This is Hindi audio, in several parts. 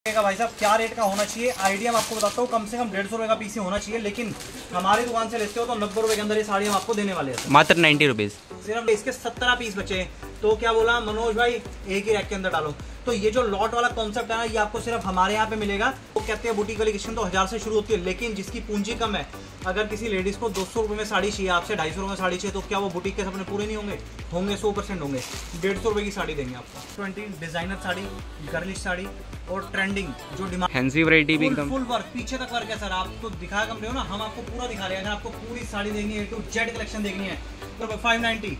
भाई साहब क्या रेट का होना चाहिए आइडिया मैं आपको बताता हूँ। कम से कम 150 रुपये का पीस होना चाहिए, लेकिन हमारी दुकान से लेते हो तो 90 रुपये के अंदर ये साड़ी हम आपको देने वाले हैं, मात्र 90 रुपीज़। सिर्फ इसके 17 पीस बचे। तो क्या बोला मनोज भाई, एक ही रैक के अंदर डालो। तो ये जो लॉट वाला कॉन्सेप्ट है ना, ये आपको सिर्फ हमारे यहाँ पे मिलेगा। वो कहते हैं बुटीक वाली किस्म तो 1000 से शुरू होती है, लेकिन जिसकी पूंजी कम है, अगर किसी लेडीज को 200 रुपये में साड़ी चाहिए, आपसे 250 रुपये में साड़ी चाहिए, तो क्या वो बुटीक के सपने पूरे नहीं होंगे? होंगे, 100% होंगे। 150 रुपये की साड़ी देंगे आपको। 20 डिजाइनर साड़ी, गर्लिश साड़ी और ट्रेंडिंग जो डिमांड, फैंसी वैरायटी भी एकदम फुल वर्क, पीछे तक वर्क है सर। आप तो दिखा कम रहे हो ना, हम आपको पूरा दिखा रहे हैं। अगर आपको पूरी साड़ी देखनी है, टू जेड कलेक्शन देखनी है, तो 590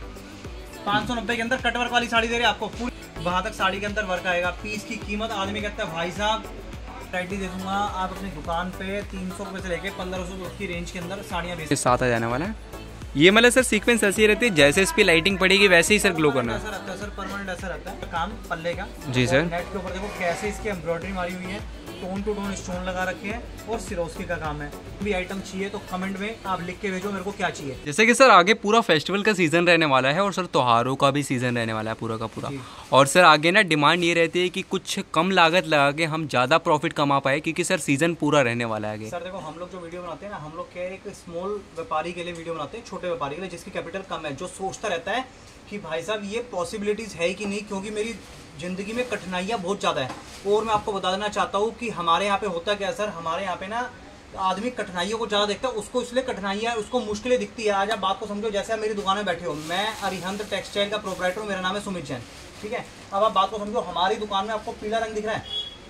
590 के अंदर कट वर्क वाली साड़ी दे रहे हैं आपको। पूरी वहाँ तक साड़ी के अंदर वर्क आएगा। पीस की कीमत आदमी कहता है भाई साहब वैरायटी दे दूंगा, आप अपनी दुकान पे 300 रुपये से लेके 1500 की रेंज के अंदर साड़ियाँ बेच। साथ आ जाने वाला है ये, मतलब सर सीक्वेंस ऐसी रहती है, जैसे इस पर लाइटिंग पड़ेगी वैसे ही सर ग्लो करना ऐसा रहता है सर, परमानेंट ऐसा रहता है काम पल्ले का। जी सर। नेट के ऊपर देखो कैसे इसकी एम्ब्रॉयडरी मारी हुई है, टोन टू टोन स्टोन लगा रखे हैं और सिरोस्की का काम है। भी आइटम चाहिए तो कमेंट में आप लिख के भेजो मेरे को क्या चाहिए। जैसे कि सर आगे पूरा फेस्टिवल का सीजन रहने वाला है और सर त्योहारों का भी सीजन रहने वाला है पूरा का पूरा। और सर आगे ना डिमांड ये रहती है कि कुछ कम लागत लगा के हम ज़्यादा प्रॉफिट कमा पाए, क्योंकि सर सीजन पूरा रहने वाला है आगे। सर देखो हम लोग जो वीडियो बनाते हैं ना, हम लोग क्या एक स्मॉल व्यापारी के लिए वीडियो बनाते हैं, छोटे व्यापारी के लिए जिसकी कैपिटल कम है, जो सोचता रहता है कि भाई साहब ये पॉसिबिलिटीज़ है कि नहीं, क्योंकि मेरी ज़िंदगी में कठिनाइयाँ बहुत ज़्यादा है। और मैं आपको बता देना चाहता हूँ कि हमारे यहाँ पे होता क्या है सर, हमारे यहाँ पे ना आदमी कठिनाइयों को ज़्यादा देखता है, उसको इसलिए कठिनाइयाँ, उसको मुश्किलें दिखती है। आज आप बात को समझो, जैसे आप मेरी दुकान में बैठे हो, मैं अरिहंत टेक्सटाइल का प्रोपराइटर हूँ, मेरा नाम है सुमित जैन, ठीक है। अब आप बात को समझो, हमारी दुकान में आपको पीला रंग दिख रहा है,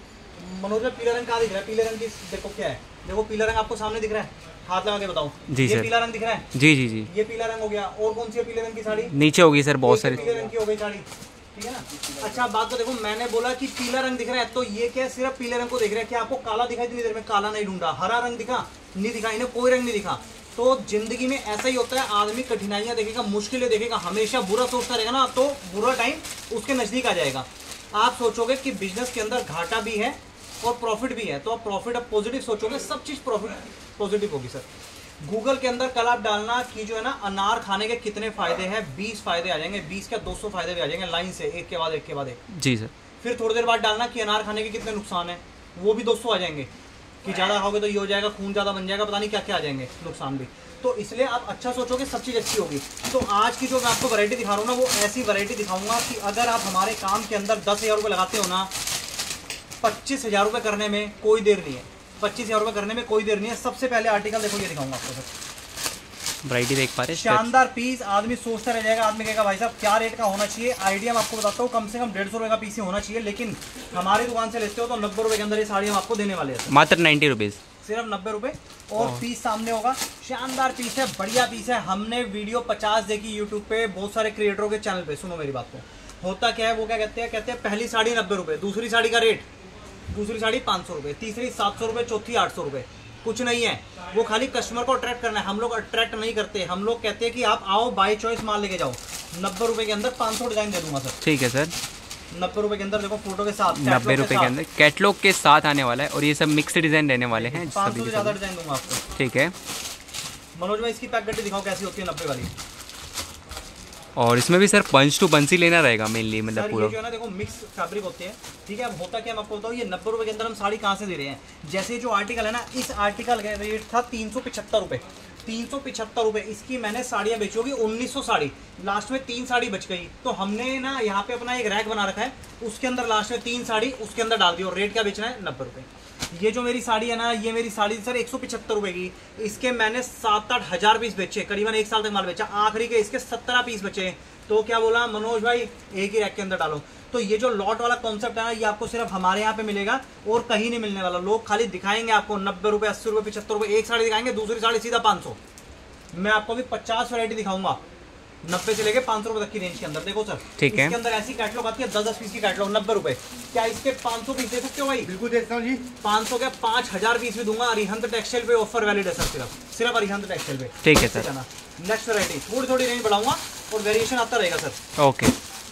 मनोज में पीला रंग कहाँ दिख रहा है? पीले रंग की देखो क्या है, देखो पीला रंग आपको सामने दिख रहा है, हाथ लगा के बताओ। जी ये सर। पीला रंग दिख रहा है? जी जी जी। ये पीला रंग हो गया। और कौन सी है पीले रंग की साड़ी? नीचे होगी सर बहुत सारी पीले रंग की हो गई साड़ी, ठीक है ना। अच्छा बात तो देखो, मैंने बोला कि पीला रंग दिख रहा है, तो ये क्या सिर्फ पीले रंग को देख रहे हैं? क्या आपको काला दिखाई इतनी देर में? काला नहीं ढूंढा, हरा रंग दिखा नहीं दिखा, इन्हें कोई रंग नहीं दिखा। तो जिंदगी में ऐसा ही होता है, आदमी कठिनाइयां देखेगा, मुश्किलें देखेगा, हमेशा बुरा सोचता रहेगा ना, तो बुरा टाइम उसके नजदीक आ जाएगा। आप सोचोगे कि बिजनेस के अंदर घाटा भी है और प्रॉफिट भी है, तो आप प्रॉफिट अब पॉजिटिव सोचोगे, सब चीज प्रॉफिट पॉजिटिव होगी सर। गूगल के अंदर कल आप डालना कि जो है ना अनार खाने के कितने फायदे हैं, 20 फायदे आ जाएंगे, 20 क्या 200 फायदे भी आ जाएंगे लाइन से, एक के बाद एक के बाद एक। जी सर। फिर थोड़ी देर बाद डालना कि अनार खाने के कितने नुकसान है, वो भी 200 आ जाएंगे, कि ज्यादा खाओगे तो ये हो जाएगा, खून ज्यादा बन जाएगा, पता नहीं क्या क्या आ जाएंगे नुकसान भी। तो इसलिए आप अच्छा सोचोगे, सब चीज अच्छी होगी। तो आज की जो मैं आपको वैरायटी दिखा रहा हूँ ना, वो ऐसी वैरायटी दिखाऊंगा कि अगर आप हमारे काम के अंदर 10,000 रुपये लगाते हो ना, 25,000 रुपये करने में कोई देर नहीं है। 25,000 रुपये करने में कोई देर नहीं है। सबसे पहले आर्टिकल देखो, ये दिखाऊंगा आपको सर, वैरायटी देख पा रहे हैं, शानदार पीस। आदमी सोचता रह जाएगा, आदमी कहेगा भाई साहब क्या रेट का होना चाहिए आइडिया मैं आपको बताता हूँ। कम से कम 150 रुपये का पीस ही होना चाहिए, लेकिन हमारी दुकान से लेते हो तो 90 रुपये के अंदर ये साड़ी हम आपको देने वाले हैं, मात्र 90 रुपीज़, सिर्फ 90 रुपये। और पीस सामने होगा, शानदार पीस है, बढ़िया पीस है। हमने वीडियो 50 देखी यूट्यूब पे, बहुत सारे क्रिएटरों के चैनल पे। सुनो मेरी बात को, होता क्या है, वो क्या कहते हैं पहली साड़ी 90 रुपये, दूसरी साड़ी का रेट, दूसरी साड़ी 500 रुपये, तीसरी 700 रुपये, चौथी 800 रुपये। कुछ नहीं है, वो खाली कस्टमर को अट्रैक्ट करना है। हम लोग अट्रैक्ट नहीं करते, हम लोग कहते हैं कि आप आओ, बाय चॉइस माल लेके जाओ। 90 रुपये के अंदर 500 डिजाइन दे दूंगा सर। ठीक है सर। 90 रुपये के अंदर देखो फोटो के साथ, 90 रुपये के अंदर कैटलॉग के साथ आने वाला है, और ये सब मिक्स डिजाइन रहने वाले हैं। 500 से ज़्यादा डिजाइन दूंगा आपको। ठीक है मनोज भाई, इसकी पैक गड्डी दिखाओ कैसी होती है 90 वाली। और इसमें भी सर पंच टू पंच ही लेना रहेगा मेनली, मतलब सर पूरा ये जो है ना देखो मिक्स फैब्रिक होते हैं, ठीक है। अब होता क्या, मैं आपको बताऊँ, ये 90 रुपये के अंदर हम साड़ी कहाँ से दे रहे हैं। जैसे जो आर्टिकल है ना, इस आर्टिकल का रेट था 375 रुपये, 375 रुपये। इसकी मैंने साड़ियाँ बेची होगी 1900 साड़ी, लास्ट में 3 साड़ी बच गई। तो हमने ना यहाँ पे अपना एक रैक बना रखा है, उसके अंदर लास्ट में 3 साड़ी उसके अंदर डाल दी, और रेट क्या बेचना है 90 रुपये। ये जो मेरी साड़ी है ना, ये मेरी साड़ी सर 175 रुपये की, इसके मैंने 7-8 हज़ार पीस बेचे, करीबन 1 साल तक माल बेचा। आखिरी के इसके 17 पीस बचे। तो क्या बोला मनोज भाई, एक ही रैक के अंदर डालो। तो ये जो लॉट वाला कॉन्सेप्ट है ना, ये आपको सिर्फ हमारे यहाँ पे मिलेगा और कहीं नहीं मिलने वाला। लोग खाली दिखाएंगे आपको 90 रुपये, 80 रुपये, 75 रुपये, एक साड़ी दिखाएंगे, दूसरी साड़ी सीधा 500। मैं आपको भी 50 वैरायटी दिखाऊंगा 90 से लेके 500 रुपये तक की रेंज के अंदर। देखो सर, ठीक है, इसके अंदर ऐसी कैटलॉग आती है 10-10 पीस की कैटलॉग, 90 रुपये। क्या इसके 500 पीस दे सकते हो भाई? बिल्कुल दे सकता हूँ जी। 500 क्या 5000 पीस भी दूंगा। अरिहंत टेक्सटाइल पे ऑफर वैलिड है सर, सिर्फ अरिहंत टेक्सटाइल पे। ठीक है सर। नेक्स्ट वैरायटी थोड़ी रेंज बढ़ाऊंगा और वेरिएशन आता रहेगा सर। ओके,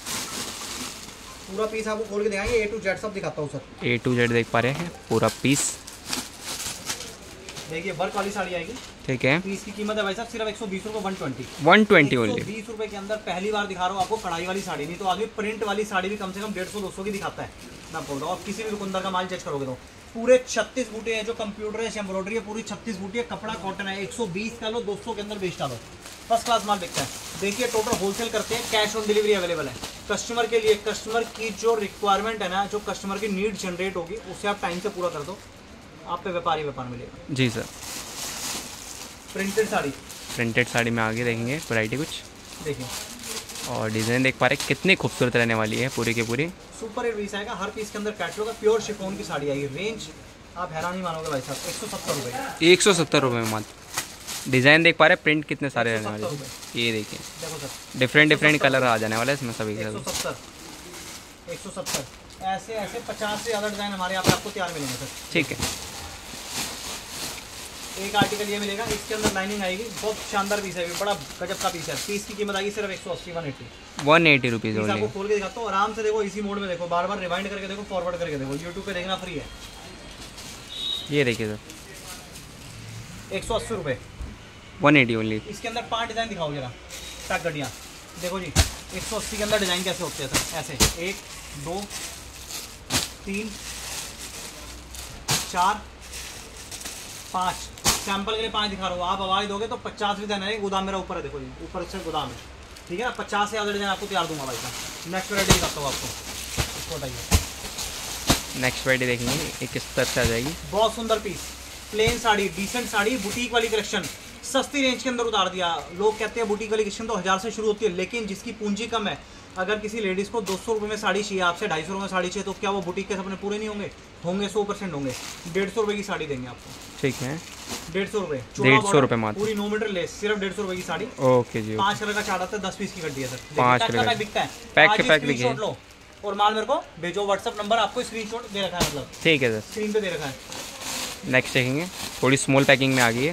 पूरा पीस आपको खोल के दिखाएंगे, A to Z सब दिखाता हूँ सर। A to Z देख पा रहे हैं पूरा पीस। देखिए वर्क वाली साड़ी आएगी। ठीक है। तो इसकी कीमत है भाई साहब सिर्फ 120 रुपये, 120 ओनली। 120 रुपये के अंदर पहली बार दिखा रहा हूँ आपको कढ़ाई वाली साड़ी। नहीं तो आगे प्रिंट वाली साड़ी भी कम से कम 150-200 की दिखाता है। मैं बोल रहा हूँ, आप किसी भी दुकानदार का माल जज करोगे तो पूरे 36 बूटे हैं, जो कंप्यूटर है, एम्ब्रॉयडरी है, पूरी 36 बूटी है, कपड़ा कॉटन है। 120 का लो, 200 के अंदर बेच डालो, फर्स्ट क्लास माल बिकता है। देखिए टोटल होलसेल करते हैं, कैश ऑन डिलीवरी अवेलेबल है कस्टमर के लिए। कस्टमर की जो रिक्वायरमेंट है ना, जो कस्टमर की नीड जनरेट होगी, उससे आप टाइम से पूरा कर दो, आप पे व्यापार मिलेगा। जी सर। प्रिंटेड साड़ी में आगे देखेंगे वैरायटी कुछ देखिए, और डिज़ाइन देख पा रहे हैं कितनी खूबसूरत रहने वाली है पूरी की पूरी। सुपर हिट पीस आएगा, हर पीस के अंदर कैटलॉग है, प्योर शिफॉन की साड़ी आएगी। रेंज आप हैरान ही मानोगे भाई साहब, 170 रुपये। 170 रुपये में मात्र। डिज़ाइन देख पा रहे हैं, प्रिंट कितने सारे रहने वाले हैं, ये देखिए। देखो सर, डिफरेंट कलर आ जाने वाला है इसमें सभी का। 170 ऐसे 50 से ज़्यादा डिज़ाइन हमारे यहाँ पे आपको तैयार मिलेंगे सर। ठीक है। एक आर्टिकल ये मिलेगा, इसके अंदर लाइनिंग आएगी, बहुत शानदार पीस है, बड़ा गजब का पीस है। पीस की कीमत आएगी सिर्फ 180 रुपीज़। आपको खोल के दिखाता हूँ, आराम से देखो, इसी मोड में देखो, बार बार रिवाइंड करके देखो, फॉरवर्ड करके देखो, यूट्यूब पे देखना फ्री है। ये देखिए सर, 180 रुपये, 180 ओनली। इसके अंदर 5 डिज़ाइन दिखाओ जरा, टक गड्डियाँ देखो जी। 180 के अंदर डिज़ाइन कैसे होते हैं सर, ऐसे 1 2 3 4 5 सैंपल के लिए 5 दिखा रहा हूँ। आप आवाज़ दोगे तो 50 डिज़ाइन है। गोदाम मेरा ऊपर है, देखो जी, ऊपर से गोदाम है, ठीक है ना। 50 से ज़्यादा डिज़ाइन आपको तैयार दूंगा भाई साहब। नेक्स्ट वैरायटी दिखाता हूँ आपको, इसको बताइए। नेक्स्ट वैरायटी देखेंगे, एक किस तरह से आ जाएगी। बहुत सुंदर piece, plain sari, decent sari, boutique वाली कलेक्शन, सस्ती रेंज के अंदर उतार दिया। लोग कहते हैं बुटीक वाली कलेक्शन तो 1000 से शुरू होती है, लेकिन जिसकी पूंजी कम है, अगर किसी लेडीज़ को 200 रुपये में साड़ी चाहिए, आपसे 250 रुपये में साड़ी चाहिए, तो क्या वो बुटीक के सपने पूरे नहीं होंगे? होंगे, 100% होंगे। 150 रुपये की साड़ी देंगे आपको। ठीक है, 150 रुपये, 150 रुपये मात्र, पूरी 9 मीटर लेस, सिर्फ 150 रुपये की साड़ी। ओके जी। 5 कलर का चार्ट आता है, 10 पीस की गड्डी है सर। 5 कलर का बिकता है, पैक बिके लो और माल मेरे को भेजो। व्हाट्सअप नंबर आपको स्क्रीनशॉट दे रखा है, मतलब ठीक है सर, स्क्रीन पे दे रखा है। नेक्स्ट देखेंगे, थोड़ी स्मॉल पैकिंग में आ गई है,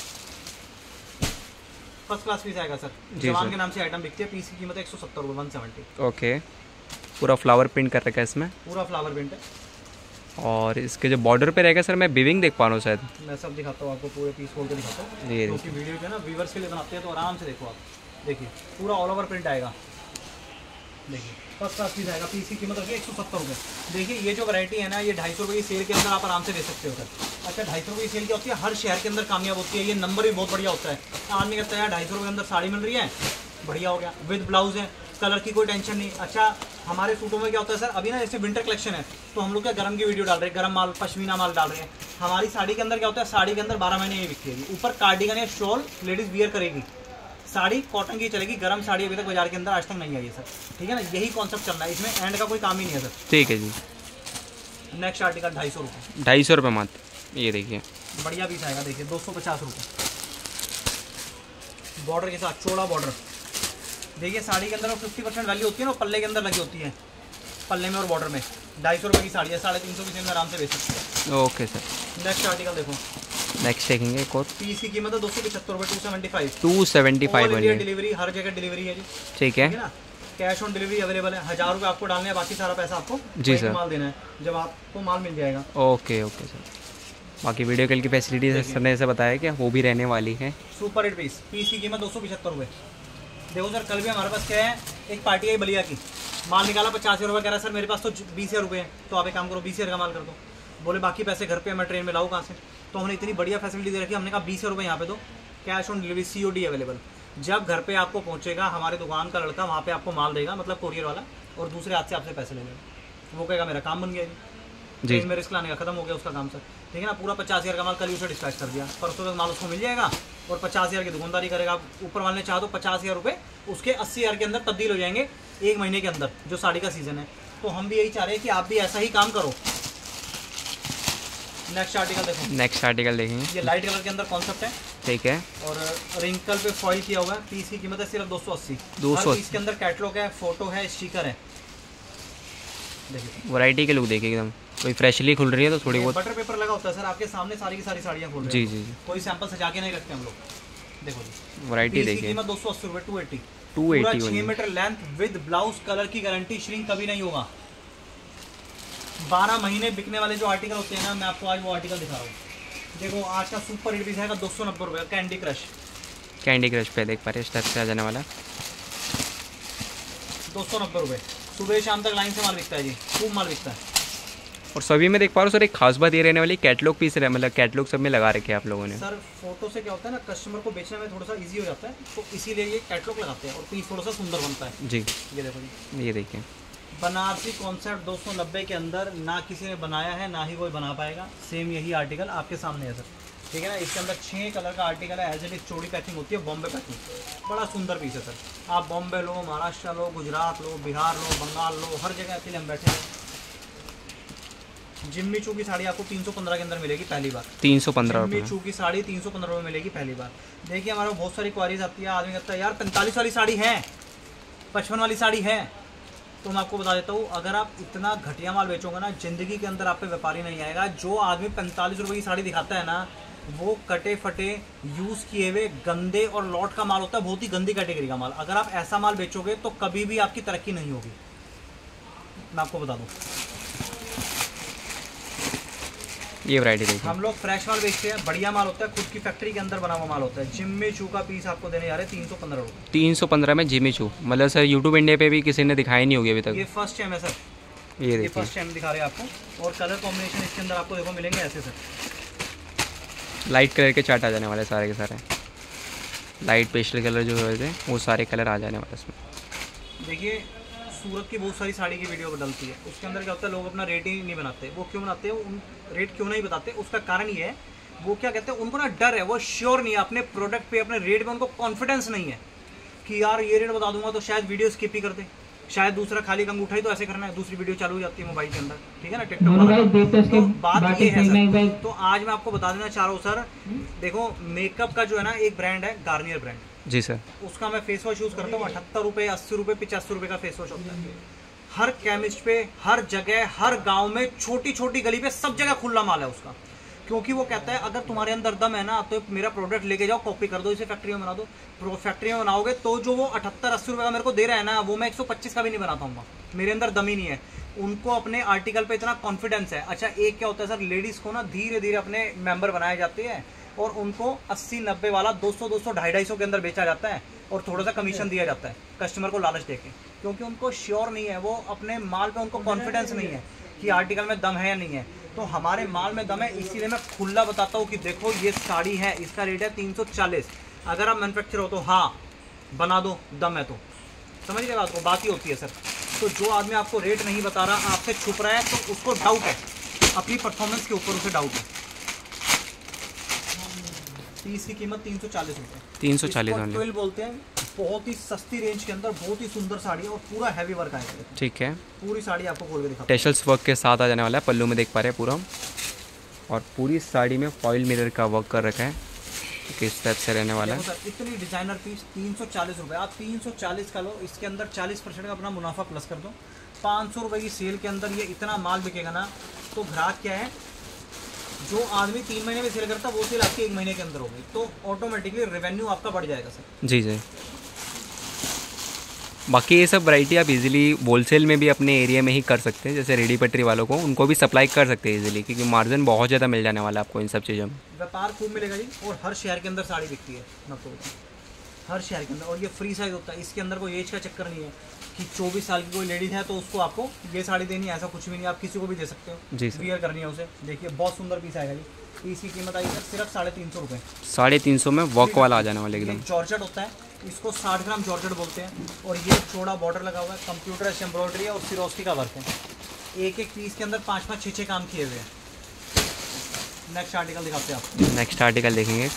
फर्स्ट क्लास पीस आएगा सर। जवान के नाम से आइटम बिकती है, पीस की कीमत है 170 रुपये, 170। ओके, पूरा फ्लावर प्रिंट कर रखा है इसमें, पूरा फ्लावर प्रिंट है। और इसके जो बॉर्डर पे रहेगा सर, मैं विविंग देख पा रहा हूँ शायद। मैं सब दिखाता हूँ आपको, पूरे पीस खोल के दिखाता हूँ, क्योंकि वीडियो जो है ना व्यूवर्स के लिए बनाते हैं, तो आराम से देखो आप। देखिए पूरा ऑल ओवर प्रिंट आएगा, देखिए फर्स्ट क्लास पीस आएगा। पीस की कीमत रखिए 170 रुपये। देखिए ये जो वैरायटी है ना, ये 250 रुपये की सेल के अंदर आप आराम से दे सकते हो सर। अच्छा, 250 रुपये की सेल क्या होती है, हर शहर के अंदर कामयाब होती है। ये नंबर भी बहुत बढ़िया होता है। आदमी कहता है यार 250 रुपये के अंदर साड़ी मिल रही है, बढ़िया हो गया, विद ब्लाउज है, कलर की कोई टेंशन नहीं। अच्छा, हमारे सूटों में क्या होता है सर, अभी ना जैसे विंटर कलेक्शन है, तो हम लोग क्या गरम की वीडियो डाल रहे हैं, गरम माल, पश्मीना माल डाल रहे हैं। हमारी साड़ी के अंदर क्या होता है, साड़ी के अंदर 12 महीने ये बिकती है। ऊपर कार्डिगन या शॉल लेडीज़ वियर करेगी, साड़ी कॉटन की चलेगी। गरम साड़ी अभी तक बाजार के अंदर आज तक नहीं आई है सर, ठीक है ना। यही कॉन्सेप्ट चल रहा है, इसमें एंड का कोई काम ही नहीं है सर। ठीक है जी। नेक्स्ट आर्टिकल 250 रुपये, 250 रुपये मात्र। ये देखिए बढ़िया पीस आएगा, देखिए 250 रुपये, बॉर्डर के साथ, चौड़ा बॉर्डर। देखिए साड़ी के अंदर 50% वैल्यू होती है ना, पल्ले के अंदर लगी होती है, पल्ले में और बॉर्डर में। 250 रुपये की साड़ी है, 350 की सेल में आराम से बेच सकते हैं। Okay sir. नेक्स्ट आर्टिकल देखो, नेक्स्ट देखेंगे एक और। पीस की कीमत है 275 रुपये, 275। 275 वाली डिलीवरी, हर जगह डिलीवरी है जी, ठीक है ना। कैश ऑन डिलीवरी अवेलेबल है। 1000 रुपये आपको डालने हैं, बाकी सारा पैसा आपको जी सर माल देना है, जब आपको माल मिल जाएगा। Okay okay sir. बाकी वीडियो कॉल की फैसिलिटी सर ने ऐसे बताया कि वो भी रहने वाली है। सुपर हिट पीस, पीस की कीमत 275 रुपये। देखो सर, कल भी हमारे पास क्या है, एक पार्टी आई बलिया की, माल निकाला 50 रुपये, कह रहा है सर मेरे पास तो 20,000 रुपये हैं। तो आप एक काम करो, 20,000 का माल कर दो। बोले बाकी पैसे घर पे मैं ट्रेन में लाऊँ कहाँ से? तो हमने इतनी बढ़िया फैसिलिटी दे रखी, हमने कहा 20,000 रुपये यहाँ पे दो, cash on delivery, COD available. जब घर पे आपको पहुँचेगा, हमारे दुकान का लड़का वहाँ पे आपको माल देगा, मतलब कोरियर वाला, और दूसरे हाथ से आपसे पैसे ले लेगा। वो कहेगा मेरा काम बन गया जी, में रिस्क लाने का खत्म हो गया उसका काम सर, ठीक है ना। पूरा 50,000 का माल कल उसे डिस्पैच कर दिया, परसों तक माल उसको मिल जाएगा, और 50,000 की दुकानदारी करेगा। ऊपर वाले ने चाह तो 50,000 रुपये उसके 80,000 के अंदर तब्दील हो जाएंगे 1 महीने के अंदर, जो साड़ी का सीजन है। तो हम भी यही चाह रहे हैं कि आप भी ऐसा ही काम करो। नेक्स्ट आर्टिकल देखो, नेक्स्ट आर्टिकल देखेंगे, ये लाइट कलर के अंदर कॉन्सेप्ट है, ठीक है, और रिंकल पे फॉइल किया हुआ है। पीस की कीमत है सिर्फ 280। 280 पीस के अंदर कैटलॉग है, फोटो है, स्टिकर है। देखिए वैरायटी के लुक देखिए, एकदम कोई फ्रेशली खुल रही है, तो थोड़ी बहुत बटर पेपर लगा होता है सर, आपके सामने सारी की सारी साड़ियाँ खुल रही हैं। जी जी, कोई सैंपल सजा के नहीं रखते हम लोग। देखो जी वैरायटी देखिए, कीमत 280 रुपये, 280, 6 metre length with blouse, colour की गारंटी, श्रिंक कभी नहीं होगा। 12 महीने बिकने वाले जो आर्टिकल होते हैं ना, मैं आपको आज वो आर्टिकल दिखा रहा हूँ। देखो आज का सुपर हिट पीस आएगा 290 रुपये का, कैंडी क्रश। कैंडी क्रश पे देख पा रहे हैं इस टाइप से आ जाने वाला 290 रुपये। सुबह शाम तक लाइन से माल बिकता है जी, खूब माल बिकता है। और सभी में देख पा रहे हो सर, एक खास बात ये रहने वाली कैटलॉग पीस है, मतलब कैटलॉग सब में लगा रखे हैं आप लोगों ने। सर फोटो से क्या होता है ना, कस्टमर को बेचने में थोड़ा सा इजी हो जाता है, तो इसीलिए ये कैटलॉग लगाते हैं और पीस थोड़ा सा सुंदर बनता है जी। ये देखो जी, ये देखिए बनारसी कॉन्सेप्ट 290 के अंदर ना किसी ने बनाया है ना ही कोई बना पाएगा। सेम यही आर्टिकल आपके सामने है सर, ठीक है ना। इसके अंदर 6 कलर का आर्टिकल है, एज इट इज चौड़ी पैकिंग होती है, बॉम्बे पैकिंग। बड़ा सुंदर पीस है सर। आप बॉम्बे लो, महाराष्ट्र लो, गुजरात लो, बिहार लो, बंगाल लो, हर जगह के लिए हम बैठे हैं। जिम्मी चू की साड़ी आपको 315 के अंदर मिलेगी पहली बार। 315 रुपये। जिम्मी चू की साड़ी 315 रुपये मिलेगी पहली बार। देखिए हमारे बहुत सारी क्वारीज आती है, आदमी कहता है यार 45 वाली साड़ी है, 55 वाली साड़ी है। तो मैं आपको बता देता हूँ, अगर आप इतना घटिया माल बेचोगे ना, जिंदगी के अंदर आप पे व्यापारी नहीं आएगा। जो आदमी 45 रुपये की साड़ी दिखाता है ना, वो कटे फटे यूज़ किए हुए गंदे और लॉट का माल होता है, बहुत ही गंदी कैटेगरी का माल। अगर आप ऐसा माल बेचोगे तो कभी भी आपकी तरक्की नहीं होगी, मैं आपको बता दूँ। ये वैरायटी देखिए, हम लोग फ्रेश माल बेचते हैं, बढ़िया माल होता है, खुद की फैक्ट्री के अंदर बना हुआ माल होता है। जिम्मी चू का पीस आपको देने जा रहे हैं 315 रुपये। 315 में जिमी चू, मतलब सर यूट्यूब इंडिया पे भी किसी ने दिखाई नहीं होगी अभी तक। ये फर्स्ट टाइम है सर, ये ये देखिए फर्स्ट टाइम दिखा रहे हैं आपको। और कलर कॉम्बिनेशन इसके अंदर आपको देखो मिलेंगे ऐसे सर, लाइट कलर के चार्ट आ जाने वाले सारे के सारे, लाइट पेस्टल कलर जो हुए थे वो सारे कलर आ जाने वाले इसमें। देखिए सूरत की बहुत सारी साड़ी की वीडियो बदलती है, उसके अंदर क्या होता है, लोग अपना रेट ही नहीं बनाते। वो क्यों बनाते हैं, उन रेट क्यों नहीं बताते, उसका कारण ये है, वो क्या कहते हैं, उनको ना डर है, वो श्योर नहीं है अपने प्रोडक्ट पे, अपने रेट पे उनको कॉन्फिडेंस नहीं है कि यार ये रेट बता दूंगा तो शायद वीडियो स्किप ही कर दे, शायद दूसरा खाली कंग उठाई तो ऐसे करना है, दूसरी वीडियो चालू हो जाती है मोबाइल के अंदर, ठीक है ना, टिकटॉक। तो बात ये है सर, तो आज मैं आपको बता देना चाह रहा हूँ सर, देखो मेकअप का जो है ना एक ब्रांड है गार्नियर ब्रांड, जी सर, उसका मैं फेस वॉश यूज़ करता हूँ। 78 रुपये, 80 रुपये, 85 रुपये का फेस वॉश होता है। हर केमिस्ट पे, हर जगह, हर गांव में, छोटी छोटी गली पे, सब जगह खुला माल है उसका। क्योंकि वो कहता है अगर तुम्हारे अंदर दम है ना तो मेरा प्रोडक्ट लेके जाओ, कॉपी कर दो, इसे फैक्ट्री में बना दो। फैक्ट्री में बनाओगे तो जो वो 78-80 रुपये का मेरे को दे रहा है ना, वो मैं 125 का भी नहीं बनाता हूँ, मेरे अंदर दम ही नहीं है। उनको अपने आर्टिकल पे इतना कॉन्फिडेंस है। अच्छा एक क्या होता है सर, लेडीज़ को ना धीरे धीरे अपने मेंबर बनाए जाते हैं और उनको 80-90 वाला 200, 250 के अंदर बेचा जाता है और थोड़ा सा कमीशन दिया जाता है कस्टमर को लालच देके, क्योंकि उनको श्योर नहीं है, वो अपने माल पे उनको कॉन्फिडेंस नहीं है कि आर्टिकल में दम है या नहीं है। तो हमारे माल में दम है, इसीलिए मैं खुला बताता हूँ कि देखो ये साड़ी है, इसका रेट है 340। अगर आप मैन्युफैक्चर हो तो हाँ बना दो, दम है तो, समझ रहे बात को, बात ही होती है सर। तो जो आदमी आपको रेट नहीं बता रहा, आपसे छुप रहा है, तो उसको डाउट है, अपनी परफॉर्मेंस के ऊपर उसे डाउट है। पीस की कीमत 340 रुपये, 340 12 बोलते हैं। बहुत ही सस्ती रेंज के अंदर बहुत ही सुंदर साड़ी है और पूरा हैवी वर्क आएगा। ठीक है, पूरी साड़ी आपको खोल के दिखाता हूं। टेशल्स वर्क के साथ आ जाने वाला है, पल्लू में देख पा रहे हैं पूरा, और पूरी साड़ी में फॉइल मिरर का वर्क कर रखा है, किस टाइप से रहने वाला है। सर इतनी डिजाइनर पीस 340 रुपये, आप 340 का लो, इसके अंदर 40% का अपना मुनाफा प्लस कर दो। 500 रुपये की सेल के अंदर ये इतना माल बिकेगा ना, तो ग्राहक क्या है, जो आदमी 3 महीने में सेल करता है वो सेल आपके 1 महीने के अंदर होगी, तो ऑटोमेटिकली रेवेन्यू आपका बढ़ जाएगा सर। जी जी। बाकी ये सब वैरायटी आप इजीली होलसेल में भी अपने एरिया में ही कर सकते हैं, जैसे रेडी पटरी वालों को उनको भी सप्लाई कर सकते हैं इजीली, क्योंकि मार्जिन बहुत ज़्यादा मिल जाने वाला है आपको इन सब चीज़ों में। व्यापार खूब मिलेगा जी, और हर शहर के अंदर साड़ी बिकती है, मैं आपको बताऊँ, हर शहर के अंदर। और ये फ्री साइज होता है, इसके अंदर कोई एज का चक्कर नहीं है कि 24 साल की कोई लेडीज है तो उसको आपको ये साड़ी देनी है, ऐसा कुछ भी नहीं, आप किसी को भी दे सकते हो जी सर, वियर करनी है उसे। देखिए बहुत सुंदर पीस आएगा जी, इसकी कीमत आई सर सिर्फ 350 रुपये। 350 में वर्क वाला आ जाने वाला एकदम। जॉर्जेट होता है, इसको 60 ग्राम जॉर्जेट बोलते हैं, और ये चौड़ा बॉर्डर लगा हुआ है, कंप्यूटर एम्ब्रॉयडरी है और सिरोस्की का वर्क है। एक एक पीस के अंदर 5-5, 6-6 काम किए हुए हैं। नेक्स्ट आर्टिकल दिखाते हैं आपको। नेक्स्ट आर्टिकल देखेंगे।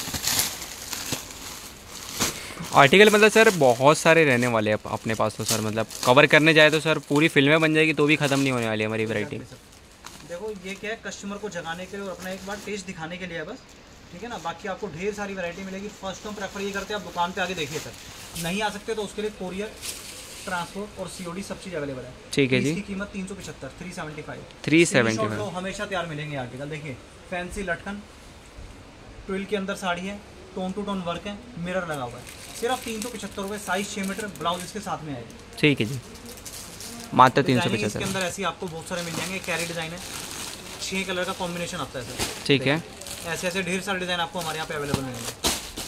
आर्टिकल मतलब सर बहुत सारे रहने वाले हैं अपने पास तो सर, मतलब कवर करने जाए तो सर पूरी फिल्में बन जाएगी तो भी ख़त्म नहीं होने वाली हमारी वैरायटी। देखो ये क्या है, कस्टमर को जगाने के लिए और अपना एक बार टेस्ट दिखाने के लिए है बस, ठीक है ना। बाकी आपको ढेर सारी वैरायटी मिलेगी। फर्स्ट हम प्रेफर ये करते हैं आप दुकान पे आके देखिए सर, नहीं आ सकते तो उसके लिए कोरियर, ट्रांसपोर्ट और COD सब चीज़ अवेलेबल है। ठीक है जी। इसकी कीमत 375, 375। 375 तो हमेशा तैयार मिलेंगे आर्टिकल। देखिए फैंसी लटकन, ट्विल के अंदर साड़ी है, टोन टू टोन वर्क है, मिरर लगा हुआ है, सिर्फ 375 रुपये, साइज 6 मीटर, ब्लाउज इसके साथ में आएगा। ठीक है जी, मात्र इसके 375। अंदर ऐसी आपको बहुत सारे मिल जाएंगे। कैरी डिजाइन है, 6 कलर का कॉम्बिनेशन आता है सर। ठीक है, ऐसे ऐसे ढेर सारे डिज़ाइन आपको हमारे यहाँ पे अवेलेबल मिलेंगे।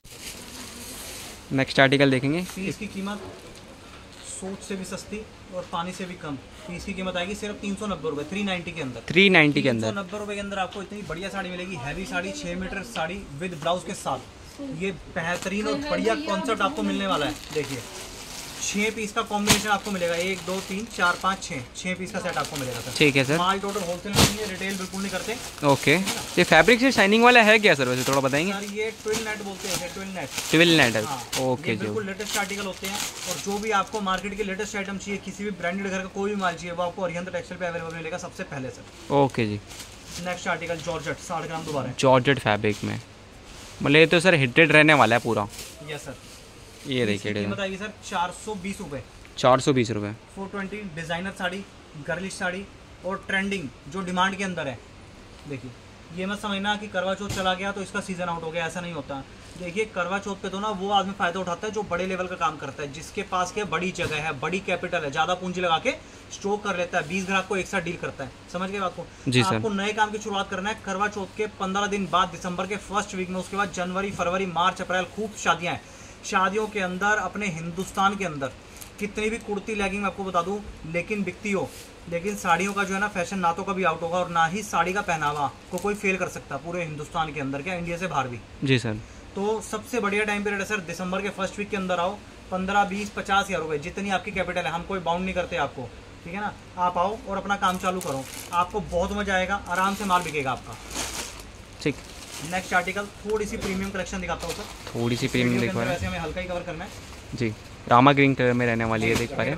नेक्स्ट आर्टिकल देखेंगे। पीस की कीमत सोच से भी सस्ती और पानी से भी कम। पीस की कीमत आएगी सिर्फ 390 रुपये, 390 के अंदर। 390 के अंदर 390 रुपये के अंदर आपको इतनी बढ़िया साड़ी मिलेगी, heavy sari, 6 metre sari with blouse के साथ। ये बेहतरीन और बढ़िया कॉन्सेप्ट आपको मिलने वाला है। देखिए 6 पीस का कॉम्बिनेशन आपको मिलेगा, 1 2 3 4 5 6 पीस का सेट आपको मिलेगा सर। ठीक है सर। माल टोटल होलसेल में नहीं है, रिटेल बिल्कुल नहीं करते। ओके, ये फैब्रिक से शाइनिंग वाला है क्या सर, वैसे थोड़ा बताएंगे? सर ये ट्विल नेट बोलते हैं, ट्विल नेट। ट्विल नेट है। हाँ, ओके ये जी। बिल्कुल लेटेस्ट आर्टिकल होते हैं। और जो भी आपको मार्केट के लेटेस्ट आइटम चाहिए, किसी भी ब्रांडेड घर का कोई भी माल चाहिए, वो आपको अरिहंत टेक्सटाइल पे अवेलेबल मिलेगा सबसे पहले सर। ओके जी। नेक्स्ट आर्टिकल जॉर्जेट 1.5 ग्राम दोबारा। जॉर्जेट फैब्रिक में मतलब ये तो सर हिटेड रहने वाला है पूरा। Yes sir. ये देखिए कीमत आएगी सर 420 रुपये। 420 रुपये। 420 डिज़ाइनर साड़ी, गर्लिश साड़ी और ट्रेंडिंग जो डिमांड के अंदर है। देखिए ये मत समझना कि करवा चौथ चला गया तो इसका सीज़न आउट हो गया, ऐसा नहीं होता। देखिए करवा चौथ पे तो ना वो आदमी फ़ायदा उठाता है जो बड़े लेवल का काम करता है, जिसके पास के बड़ी जगह है, बड़ी कैपिटल है, ज़्यादा पूंजी लगा के स्टॉक कर लेता है, 20 ग्राहक को एक साथ डील करता है। समझ गए बात को? जी सर। आपको नए काम की शुरुआत करना है करवा चौथ के 15 दिन बाद, दिसंबर के फर्स्ट वीक में। उसके बाद जनवरी, फरवरी, मार्च, अप्रैल खूब शादियाँ हैं। शादियों के अंदर अपने हिंदुस्तान के अंदर कितनी भी कुर्ती लेगिंग मैं आपको बता दूं लेकिन बिकती हो, लेकिन साड़ियों का जो है ना फैशन ना तो कभी आउट होगा और ना ही साड़ी का पहनावा को कोई फेल कर सकता पूरे हिंदुस्तान के अंदर, क्या इंडिया से बाहर भी। जी सर। तो सबसे बढ़िया टाइम पीरियड है सर, दिसंबर के फर्स्ट वीक के अंदर आओ। 15 20 50 हज़ार रुपये जितनी आपकी कैपिटल है, हम कोई बाउंड नहीं करते आपको, ठीक है ना। आप आओ और अपना काम चालू करो, आपको बहुत मजा आएगा, आराम से माल बिकेगा आपका। ठीक। नेक्स्ट आर्टिकल थोड़ी सी प्रीमियम कलेक्शन दिखाता हूँ सर। थोड़ी सी प्रीमियम देख पा रहे वैसे हमें हल्का ही कवर करना है जी। रामा ग्रीन कलर में रहने वाली है, देख पा रहे हैं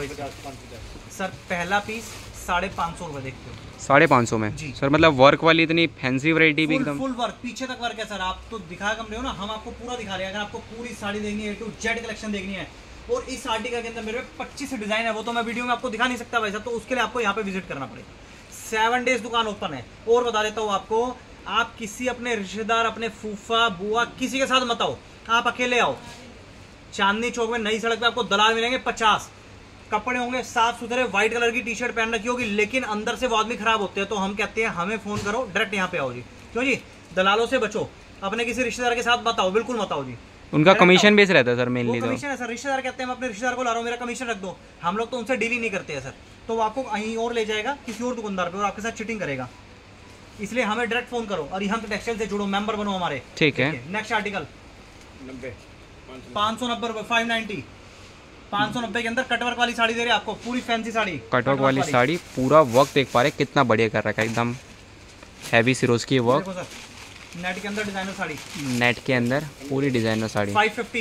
सर। पहला पीस 550 रुपये देखते हो। 550 में जी। सर मतलब वर्क वाली इतनी फैंसी वैरायटी भी एकदम फुल वर्क, पीछे तक वर्क है सर। आप तो दिखा कम रहे हो ना, हम आपको पूरा दिखा रहे हैं। अगर आपको पूरी साड़ी देखनी है, A to Z कलेक्शन देखनी है, और इस आर्टिकल के अंदर मेरे 25 डिजाइन है, वो तो मैं वीडियो में आपको दिखा नहीं सकता भाई साहब, तो उसके लिए आपको यहाँ पे विजिट करना पड़ेगा। 7 डेज दुकान ओपन है। और बता देता हूँ आपको, आप किसी अपने रिश्तेदार, अपने फूफा बुआ किसी के साथ मत आओ, आप अकेले आओ। चांदनी चौक में नई सड़क पे आपको दलाल मिलेंगे 50। कपड़े होंगे साफ सुथरे, व्हाइट कलर की टी शर्ट पहन रखी होगी, लेकिन अंदर से वो आदमी खराब होते हैं, तो हम कहते हैं हमें फोन करो, डायरेक्ट यहाँ पे आओ जी। क्यों जी? दलालों से बचो, अपने किसी रिश्तेदार के साथ मत आओ, बिल्कुल मत आओ जी। उनका कमीशन बेस रहता है सर मेनली। तो कमीशन है सर, रिश्तेदार कहते हैं हम अपने रिश्तेदार को ला रहा हूँ, मेरा कमीशन रख दो। हम लोग तो उनसे डील ही नहीं करते हैं सर, तो वो आपको कहीं और ले जाएगा किसी और दुकानदार पे और आपके साथ चीटिंग करेगा। इसलिए हमें डायरेक्ट फोन करो और अरिहंत टेक्सटाइल से जुड़ो, मेंबर बनो हमारे। ठीक है। नेक्स्ट आर्टिकल 590 रुपये, 590 590 के अंदर कटवर्क वाली साड़ी दे रहे हैं आपको, पूरी फैंसी साड़ी। कटवर्क वाली साड़ी, पूरा वर्क देख पा रहे कितना बढ़िया कर रखा है, एकदम हैवी सिरोज की वर्क। देखो सर, नेट के अंदर डिजाइनर साड़ी, नेट के अंदर पूरी डिजाइनर साड़ी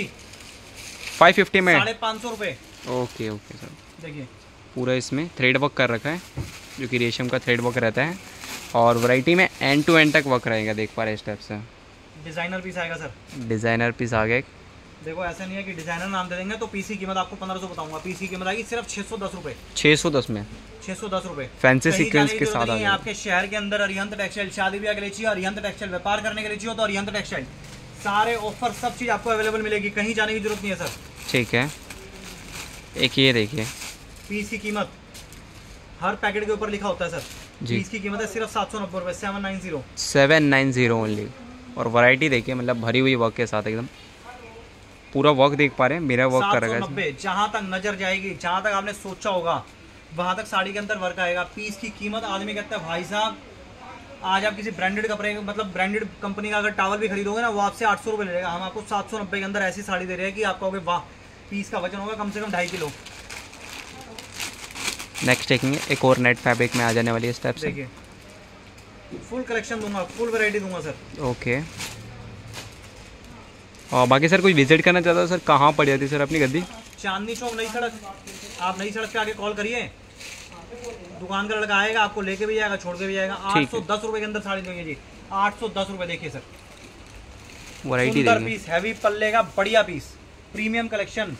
550 में 550 रुपये। Okay okay sir. देखिए पूरा इसमें थ्रेड वर्क कर रखा है, जो कि रेशम का थ्रेड वर्क रहता है, और वैरायटी में एंड टू एंड तक वर्क रहेगा, देख पा रहे स्टेप से। डिजाइनर पीस आएगा सर, डिजाइनर पीस आ गए। देखो ऐसा नहीं है कि डिजाइनर नाम दे देंगे तो पीस की कीमत आपको 1500 बताऊंगा। पीस की कीमत आएगी सिर्फ 610 रुपये। 610 में 610 रुपये फैंसी सीक्वेंस के साथ आ गया। आपके शहर के अंदर अरिहंत टेक्सटाइल, शादी ब्याह के लिए चाहिए अरिहंत टेक्सटाइल, व्यापार करने के लिए चाहिए तो अरिहंत टेक्सटाइल, सारे ऑफर सब चीज़ आपको अवेलेबल मिलेगी, कहीं जाने की जरूरत नहीं है सर। ठीक है। एक ये देखिए, पीस की कीमत हर पैकेट के ऊपर लिखा होता है सर जी। पीस की कीमत है सिर्फ 790 रुपये, 790 790 ओनली। और वैरायटी देखिए, मतलब भरी हुई वर्क के साथ एकदम पूरा वर्क देख पा रहे हैं, मेरा वर्क कर रहा है। 790 जहाँ तक नजर जाएगी, जहाँ तक आपने सोचा होगा वहाँ तक साड़ी के अंदर वर्क आएगा। पीस की कीमत आदमी कहता है भाई साहब आज आप किसी ब्रांडेड कपड़े, मतलब ब्रांडेड कंपनी का अगर टावल भी खरीदोगे ना, वो आपसे 800 रुपये ले लेगा। हम आपको 790 के अंदर ऐसी साड़ी दे रहे हैं कि आप कहोगे वाह, पीस का वजन होगा कम से कम 2.5 किलो। नेक्स्ट देखेंगे एक और नेट फैब्रिक में आ जाने वाली है स्टेप से। देखिए फुल कलेक्शन दूंगा, फुल वैरायटी दूंगा सर। ओके। और बाकी सर कोई विजिट करना चाहता है सर, कहाँ पड़ जाती है सर अपनी गद्दी? चांदनी चौक नई सड़क, आप नई सड़क पे आके कॉल करिए, दुकान का लड़का आएगा, आपको लेके भी जाएगा, छोड़ के भी जाएगा। 810 रुपये के अंदर साड़ी देंगे जी, 810 रुपये। देखिए सर वैरायटी सुंदर पीस, हैवी पल्ले का बढ़िया piece, premium collection.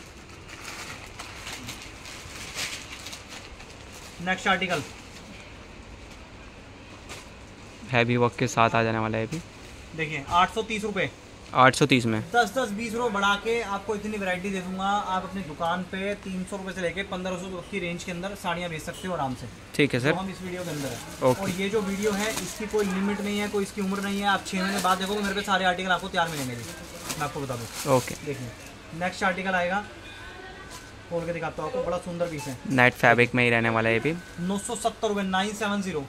Next article heavy work के साथ आ जाने वाला है अभी। देखिए 830 रुपये, 830 में 10-20 रुपये बढ़ा के आपको इतनी वैरायटी दे दूंगा। आप अपनी दुकान पे 300 रुपये से लेके 1500 की रेंज के अंदर साड़ियाँ बेच सकते हो आराम से। ठीक है सर, तो हम इस वीडियो के अंदर है। और ये जो वीडियो है इसकी कोई लिमिट नहीं है, कोई इसकी उम्र नहीं है। आप 6 महीने बाद देखोगे मेरे पे सारे आर्टिकल आपको तैयार मिलेंगे जी, मैं आपको बता दूँ। ओके, देखिए नेक्स्ट आर्टिकल आएगा, खोल के दिखाता हूँ आपको, बड़ा सुंदर पीस है, नेट फैब्रिक में ही रहने वाला है ये भी। 970 रुपये, 970।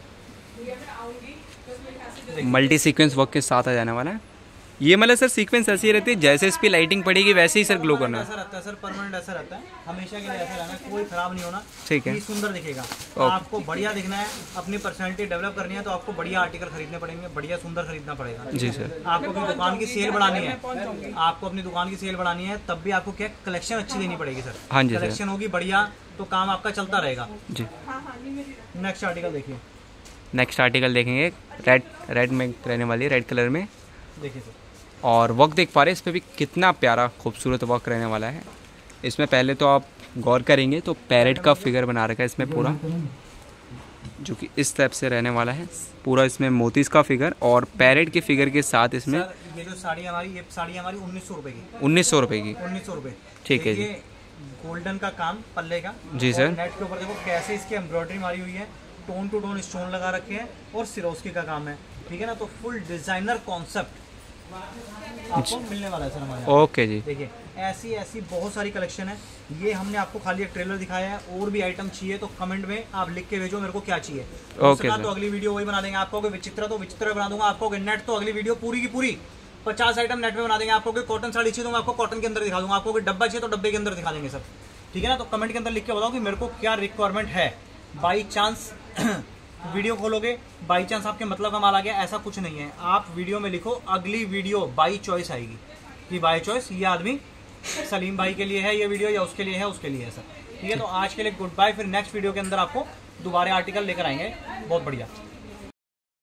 मल्टी सीक्वेंस वर्क के साथ आ जाने वाला है ये। मतलब सर सीक्वेंस ऐसी रहती है जैसे इस पे लाइटिंग पड़ेगी वैसे ही सर ग्लो करना है। ऐसा रहता है सर, परमानेंट ऐसा रहता है, हमेशा के लिए ऐसा रहना है, कोई खराब नहीं होना। ठीक है, सुंदर दिखेगा। आपको बढ़िया दिखना है, अपनी पर्सनैलिटी डेवलप करनी है तो आपको बढ़िया आर्टिकल खरीदने पड़ेंगे, बढ़िया सुंदर खरीदना पड़ेगा। जी सर। आपको अपनी दुकान की सेल बढ़ानी है, आपको अपनी दुकान की सेल बढ़ानी है तब भी आपको क्या कलेक्शन अच्छी देनी पड़ेगी सर। हाँ जी, कलेक्शन होगी बढ़िया तो काम आपका चलता रहेगा जी। नेक्स्ट आर्टिकल देखिए, नेक्स्ट आर्टिकल देखेंगे, रेड में रहने वाली है, रेड कलर में। देखिए सर, और वर्क देख पा रहे हैं इस पर भी कितना प्यारा खूबसूरत वर्क रहने वाला है। इसमें पहले तो आप गौर करेंगे तो पैरेट का फिगर बना रखा है इसमें पूरा, जो कि इस टाइप से रहने वाला है पूरा। इसमें मोतीस का फिगर और पैरेट के फिगर के साथ इसमें। सर ये जो साड़ी हमारी, ये साड़ी हमारी 1900 रुपये की, 1900 रुपये की। 1900 रुपये, ठीक है जी। गोल्डन का काम पल्ले का जी सर। नेट के ऊपर देखो कैसे इसकी एम्ब्रॉयडरी मारी हुई है, टोन टू टोन स्टोन लगा रखे हैं और सिरोस्की का काम है। ठीक है ना, तो फुल डिजाइनर कॉन्सेप्ट आपको मिलने वाला है सर हमारे यहाँ। ओके जी। देखिए ऐसी ऐसी बहुत सारी कलेक्शन है। ये हमने आपको खाली एक ट्रेलर दिखाया है, और भी आइटम चाहिए तो कमेंट में आप लिख के भेजो मेरे को क्या चाहिए। ओके तो अगली वीडियो वही बना देंगे। आपको विचित्र तो विचित्र बना दूंगा, आपको नेट तो अगली वीडियो पूरी की पूरी 50 आइटम नेट में बना देंगे। आपको कॉटन साड़ी चाहिए तो मैं आपको कॉटन के अंदर दिखा दूंगा, आपको डब्बा चाहिए तो डब्बे के अंदर दिखा देंगे सर। ठीक है ना, तो कमेंट के अंदर लिख के बताओ कि मेरे को क्या रिक्वायरमेंट है। बाई चांस वीडियो खोलोगे, बाई चांस आपके मतलब का माल आ गया, ऐसा कुछ नहीं है। आप वीडियो में लिखो अगली वीडियो बाई चॉइस आएगी कि बाई चॉइस ये आदमी सलीम भाई के लिए है ये वीडियो, या उसके लिए है, उसके लिए है सर। ठीक है, तो आज के लिए गुड बाय, फिर नेक्स्ट वीडियो के अंदर आपको दोबारा आर्टिकल लेकर आएंगे बहुत बढ़िया।